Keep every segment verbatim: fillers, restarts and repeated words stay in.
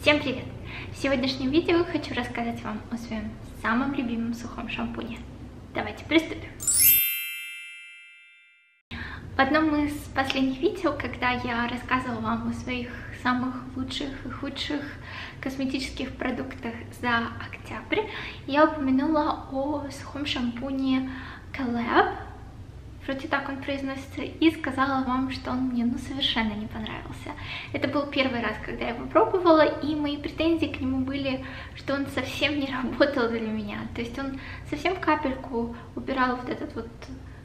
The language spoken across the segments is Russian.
Всем привет! В сегодняшнем видео хочу рассказать вам о своем самом любимом сухом шампуне. Давайте приступим! В одном из последних видео, когда я рассказывала вам о своих самых лучших и худших косметических продуктах за октябрь, я упомянула о сухом шампуне Caleb, вроде так он произносится, и сказала вам, что он мне ну совершенно не понравился. Это был первый раз, когда я его пробовала, и мои претензии к нему были, что он совсем не работал для меня. То есть он совсем капельку убирал вот этот вот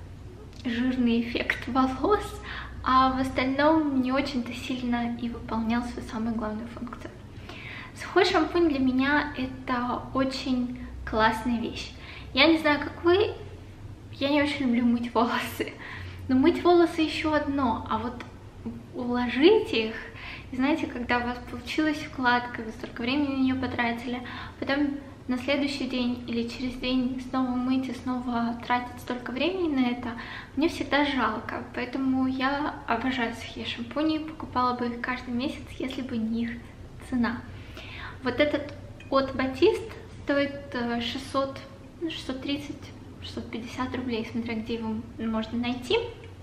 жирный эффект волос, а в остальном не очень-то сильно и выполнял свою самую главную функцию. Сухой шампунь для меня это очень классная вещь. Я не знаю, как вы, я не очень люблю мыть волосы, но мыть волосы еще одно, а вот уложить их, и знаете, когда у вас получилась укладка, вы столько времени на нее потратили, потом на следующий день или через день снова мыть и снова тратить столько времени на это, мне всегда жалко. Поэтому я обожаю сухие шампуни, покупала бы их каждый месяц, если бы не их цена. Вот этот от Batiste стоит шестьсот, шестьсот тридцать, шестьсот пятьдесят рублей, смотря где его можно найти.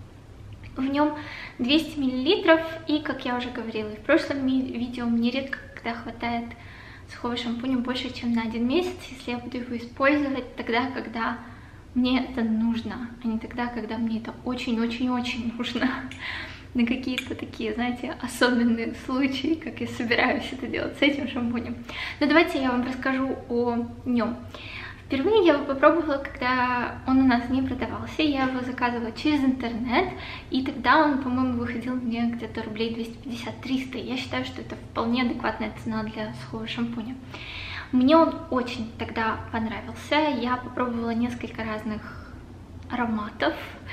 В нем двести миллилитров, и, как я уже говорила в прошлом видео, мне редко когда хватает сухого шампуня больше, чем на один месяц, если я буду его использовать тогда, когда мне это нужно, а не тогда, когда мне это очень-очень-очень нужно. На какие-то такие, знаете, особенные случаи, как я собираюсь это делать с этим шампунем. Но давайте я вам расскажу о нем. Впервые я его попробовала, когда он у нас не продавался, я его заказывала через интернет, и тогда он, по-моему, выходил мне где-то рублей двести пятьдесят — триста. Я считаю, что это вполне адекватная цена для сухого шампуня. Мне он очень тогда понравился, я попробовала несколько разных ароматов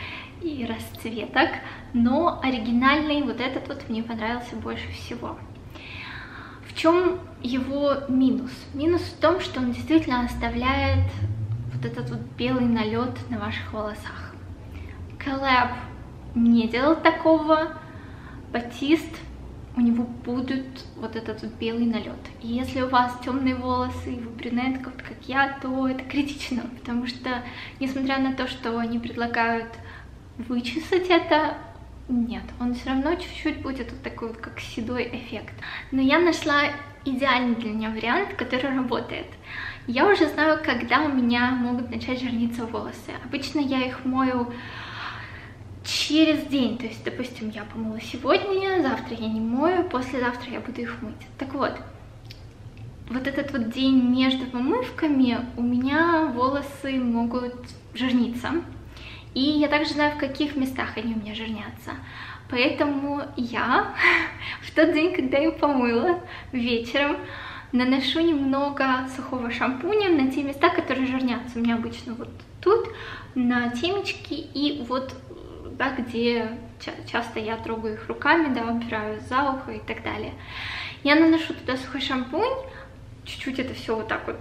и расцветок, но оригинальный вот этот вот мне понравился больше всего. В чем его минус? Минус в том, что он действительно оставляет вот этот вот белый налет на ваших волосах. Caleb не делал такого. Batiste, у него будет вот этот вот белый налет. И если у вас темные волосы и вы брюнетка, вот как я, то это критично, потому что, несмотря на то, что они предлагают вычесать это, нет, он все равно чуть-чуть будет вот такой вот как седой эффект. Но я нашла идеальный для меня вариант, который работает. Я уже знаю, когда у меня могут начать жирниться волосы. Обычно я их мою через день. То есть, допустим, я помыла сегодня, завтра я не мою, послезавтра я буду их мыть. Так вот, вот этот вот день между помывками у меня волосы могут жирниться. И я также знаю, в каких местах они у меня жирнятся. Поэтому я в тот день, когда я помыла вечером, наношу немного сухого шампуня на те места, которые жирнятся. У меня обычно вот тут, на темечки и вот, да, где часто я трогаю их руками, да, убираю за ухо и так далее. Я наношу туда сухой шампунь, чуть-чуть это все вот так вот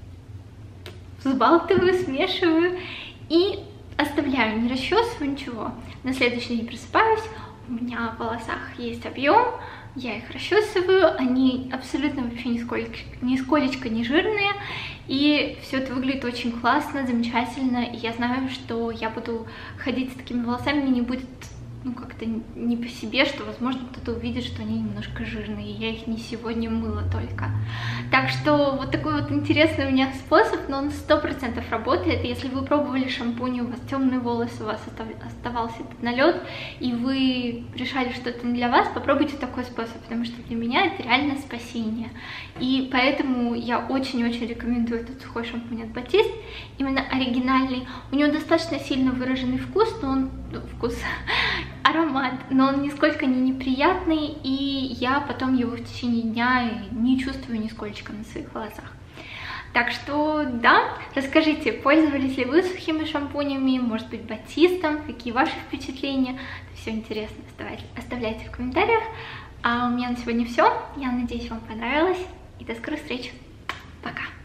взбалтываю, смешиваю и оставляю, не расчесываю ничего. На следующий день просыпаюсь, у меня в волосах есть объем, я их расчесываю, они абсолютно вообще нисколько, нисколечко не жирные, и все это выглядит очень классно, замечательно, и я знаю, что я буду ходить с такими волосами, мне не будет, ну, как-то не по себе, что, возможно, кто-то увидит, что они немножко жирные, и я их не сегодня мыла только. Так что вот такой вот интересный у меня способ, но он сто процентов работает. Если вы пробовали шампунь, у вас темные волосы, у вас оставался этот налет, и вы решали, что это не для вас, попробуйте такой способ, потому что для меня это реально спасение. И поэтому я очень-очень рекомендую этот сухой шампунь от Batiste, именно оригинальный. У него достаточно сильно выраженный вкус, но он... Ну, вкус... аромат, но он нисколько не неприятный, и я потом его в течение дня не чувствую нисколько на своих волосах. Так что, да, расскажите, пользовались ли вы сухими шампунями, может быть, Батистом, какие ваши впечатления, это все интересно, оставляйте, оставляйте в комментариях. А у меня на сегодня все, я надеюсь, вам понравилось, и до скорых встреч, пока!